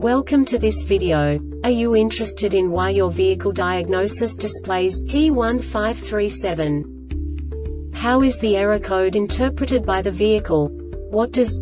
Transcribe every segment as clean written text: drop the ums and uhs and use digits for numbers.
Welcome to this video. Are you interested in why your vehicle diagnosis displays P1537? How is the error code interpreted by the vehicle? What does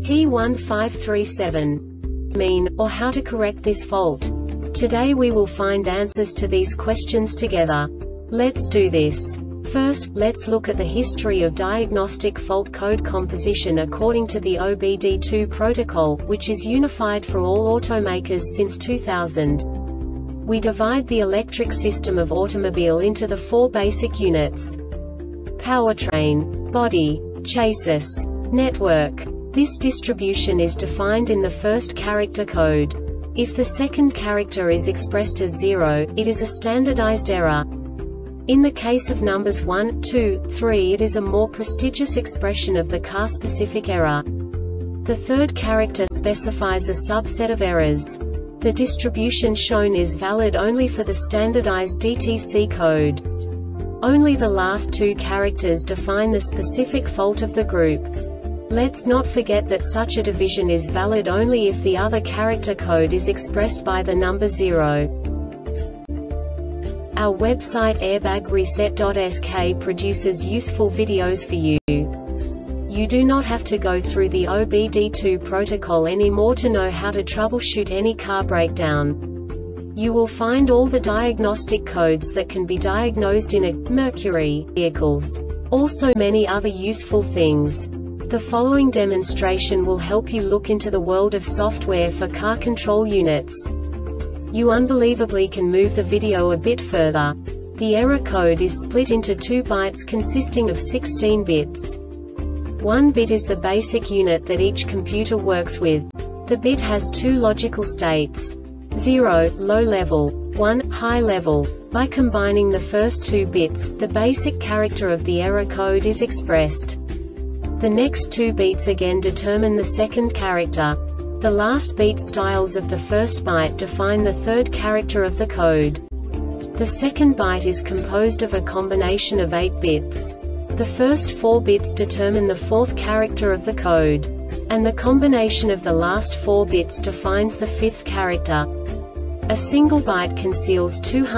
P1537 mean, or how to correct this fault? Today we will find answers to these questions together. Let's do this. First, let's look at the history of diagnostic fault code composition according to the OBD2 protocol, which is unified for all automakers since 2000. We divide the electric system of automobile into the four basic units: powertrain, body, chassis, network. This distribution is defined in the first character code. If the second character is expressed as 0, it is a standardized error. In the case of numbers 1, 2, 3, it is a more prestigious expression of the car-specific error. The third character specifies a subset of errors. The distribution shown is valid only for the standardized DTC code. Only the last two characters define the specific fault of the group. Let's not forget that such a division is valid only if the other character code is expressed by the number 0. Our website airbagreset.sk produces useful videos for you. You do not have to go through the OBD2 protocol anymore to know how to troubleshoot any car breakdown. You will find all the diagnostic codes that can be diagnosed in a Mercury vehicles. Also many other useful things. The following demonstration will help you look into the world of software for car control units. You unbelievably can move the video a bit further. The error code is split into 2 bytes consisting of 16 bits. 1 bit is the basic unit that each computer works with. The bit has 2 logical states: 0, low level, 1, high level. By combining the first 2 bits, the basic character of the error code is expressed. The next 2 beats again determine the second character. The last beat styles of the first byte define the third character of the code. The second byte is composed of a combination of 8 bits. The first 4 bits determine the fourth character of the code. And the combination of the last 4 bits defines the fifth character. A single byte conceals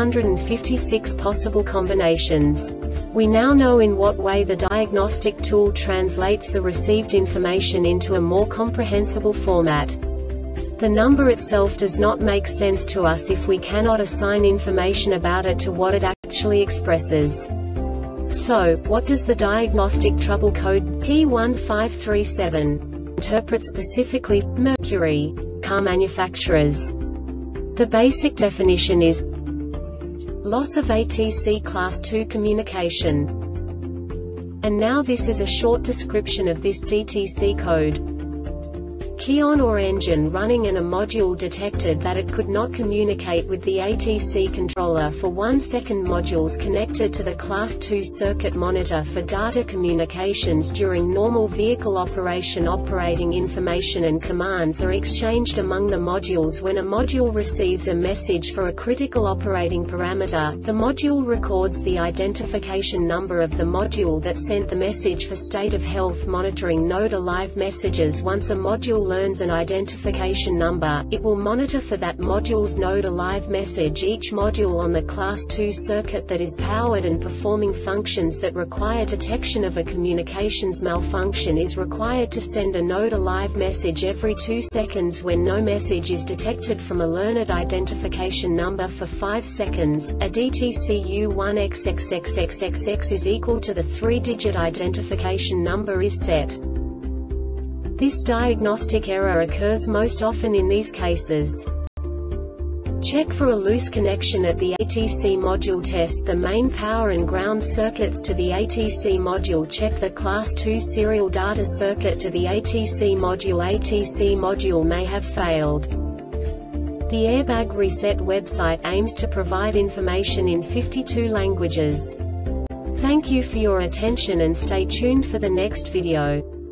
256 possible combinations. We now know in what way the diagnostic tool translates the received information into a more comprehensible format. The number itself does not make sense to us if we cannot assign information about it to what it actually expresses. So, what does the diagnostic trouble code P1537 interpret specifically for Mercury car manufacturers? The basic definition is loss of ATC Class 2 communication. And now this is a short description of this DTC code. Key on or engine running and a module detected that it could not communicate with the ATC controller for 1 second. Modules connected to the Class 2 circuit monitor for data communications during normal vehicle operation. Operating information and commands are exchanged among the modules. When a module receives a message for a critical operating parameter, the module records the identification number of the module that sent the message. For state of health monitoring node alive messages, once a module learns an identification number, it will monitor for that module's node alive message. Each module on the Class 2 circuit that is powered and performing functions that require detection of a communications malfunction is required to send a node alive message every 2 seconds. When no message is detected from a learned identification number for 5 seconds, a DTCU1XXXXXX is equal to the 3-digit identification number is set. This diagnostic error occurs most often in these cases: check for a loose connection at the ATC module. Test the main power and ground circuits to the ATC module. Check the Class 2 serial data circuit to the ATC module. ATC module may have failed. The Airbag Reset website aims to provide information in 52 languages. Thank you for your attention and stay tuned for the next video.